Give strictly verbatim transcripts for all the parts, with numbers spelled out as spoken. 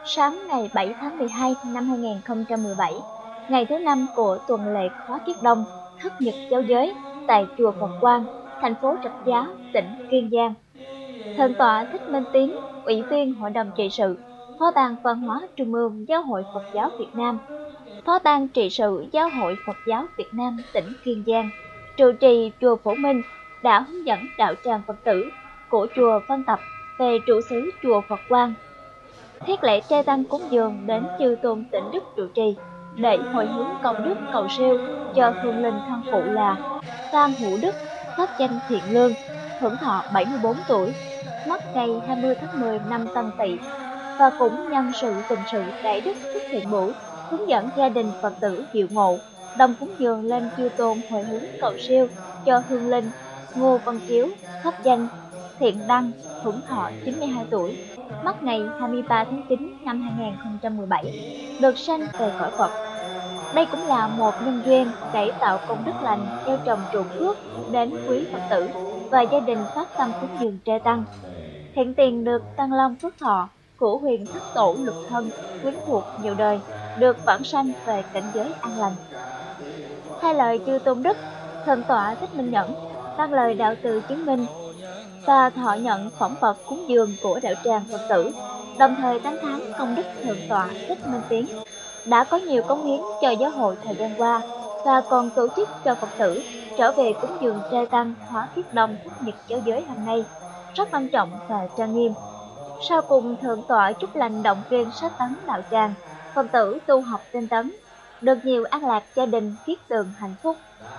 Sáng ngày bảy tháng mười hai năm hai nghìn không trăm mười bảy, ngày thứ năm của tuần lễ khóa Kiết Đông, thất nhật giáo giới tại chùa Phật Quang, thành phố Rạch Giá, tỉnh Kiên Giang. Thượng tọa Thích Minh Tiến, Ủy viên Hội đồng trị sự, Phó ban Văn hóa Trung ương Giáo hội Phật giáo Việt Nam, Phó ban trị sự Giáo hội Phật giáo Việt Nam tỉnh Kiên Giang, trụ trì chùa Phổ Minh đã hướng dẫn đạo tràng Phật tử của chùa Văn Tập về trụ xứ chùa Phật Quang. Thiết lễ trai tăng cúng dường đến chư tôn Tịnh Đức trụ trì để hồi hướng công đức cầu siêu cho hương linh thân phụ là Phan Hữu Đức, pháp danh Thiện Lương, hưởng thọ bảy mươi bốn tuổi, mất ngày hai mươi tháng mười năm Tân Tỵ, và cũng nhân sự tình sự đại đức Thích Thiện Bửu hướng dẫn gia đình Phật tử diệu ngộ đồng cúng dường lên chư tôn hồi hướng cầu siêu cho hương linh Ngô Văn Chiếu, pháp danh Thiện Đăng, hưởng thọ chín mươi hai tuổi, mất ngày hai mươi ba tháng chín năm hai nghìn không trăm mười bảy, được sanh về cõi Phật. Đây cũng là một nhân duyên để tạo công đức lành gieo trồng trụ phước đến quý Phật tử và gia đình phát tâm cúng dường trai tăng. Hiện tiền được tăng long phước thọ của huyền thất tổ lục thân quyến thuộc nhiều đời, được vãng sanh về cảnh giới an lành. Thay lời chư tôn đức, Thượng tọa Thích Minh Nhẫn đăng lời đạo từ chứng minh và thọ nhận phẩm vật cúng dường của đạo tràng Phật tử, đồng thời tán thán công đức Thượng tọa Thích Minh Tiến đã có nhiều cống hiến cho giáo hội thời gian qua và còn tổ chức cho Phật tử trở về cúng dường trai tăng khóa Kiết Đông thất nhật giáo giới hôm nay rất long trọng và trang nghiêm. Sau cùng, Thượng tọa chúc lành động viên sát tấn đạo tràng Phật tử tu học tinh tấn, được nhiều an lạc gia đình kiết tường hạnh phúc.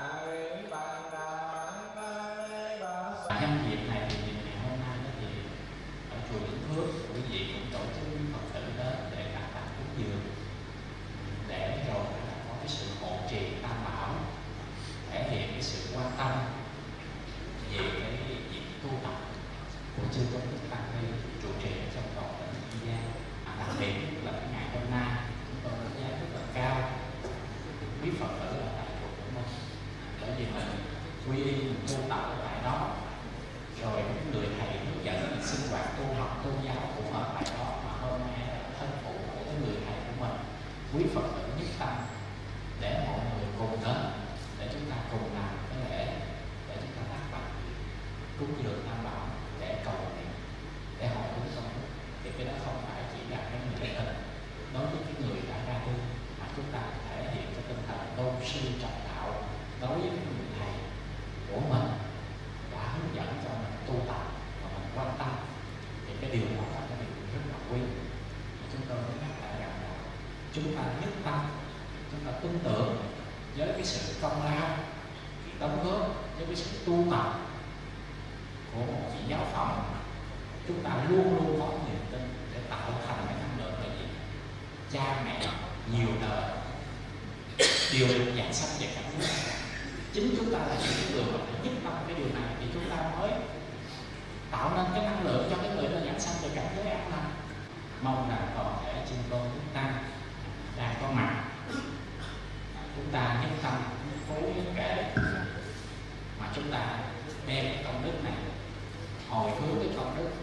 Nhân dịp này thì ngày hôm nay thì ở chùa Vĩnh Phước quý vị cũng tổ chức Phật tử đến để đặt tặng cúng dường, để rồi có cái sự hộ trì tam bảo, thể hiện cái sự quan tâm về cái việc tu tập của chư tôn đức tăng ni trụ trì ở trong toàn tỉnh Kiên Giang. À, đặc biệt là cái ngày hôm nay chúng tôi đánh giá rất là cao quý Phật tử ở tại chùa của mình, bởi vì mình quy y mình tu tập ở tại đó, rồi những người thầy hướng dẫn mình sinh hoạt tu học tôn giáo cũng ở tại đó, mà hôm nay là thân phụ của cái người thầy của mình, quý Phật tử nhất tâm, để mọi người cùng đến để chúng ta cùng làm cái lễ để chúng ta tác tập cúng dường tam bảo để cầu nguyện, để hỏi hướng công đức. Thì cái đó không phải chỉ là cái người hình đối với cái người đã ra đi, mà chúng ta thể hiện cái tinh thần tôn sư trọng đạo đối với cái người thầy của mình đã hướng dẫn cho mình tu tập và mình quan tâm. Thì cái điều đó là cái điều rất là quý. Chúng tôi mới nhắc lại rằng là chúng ta nhất tâm, chúng ta tin tưởng với cái sự công lao, cái đóng góp với cái sự tu tập của một vị giáo phẩm, chúng ta luôn luôn có niềm tin để tạo thành cái năng lượng là gì? Cha mẹ nhiều đời đều được giảng sanh về cảnh giới. Chính chúng ta là những người mà nhất tâm cái điều này thì chúng ta mới tạo nên cái năng lượng cho cái người đó giảng sanh về cảnh giới an lành. Mong rằng toàn thể chư tôn đức tăng đang có mặt, chúng ta nhất tâm phối nhất kể mà chúng ta đem cái công đức này hồi hướng cái công đức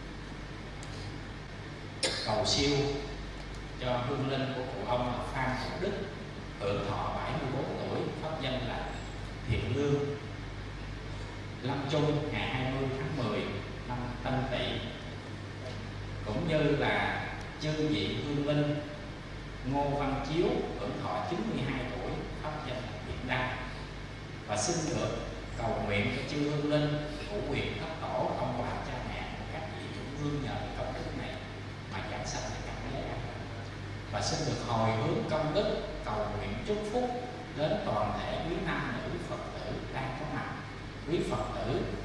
cầu siêu cho hương linh của cụ ông là Phan Hữu Đức, hưởng thọ bảy mươi bốn tuổi, pháp danh là Thiện Lương, lâm chung ngày hai mươi tháng mười năm Tân Tỵ, cũng như là chư vị hương linh Ngô Văn Chiếu, hưởng thọ chín mươi hai tuổi, pháp danh là Thiện Đăng. Và xin được cầu nguyện cho chư hương linh của quyền thất tổ, ông bà cha mẹ của các vị chủ hương nhờ công đức này mà giảng sanh về cảnh giới an lành. Và xin được hồi hướng công đức cầu nguyện chúc phúc đến toàn thể quý nam nữ Phật tử đang có mặt, quý Phật tử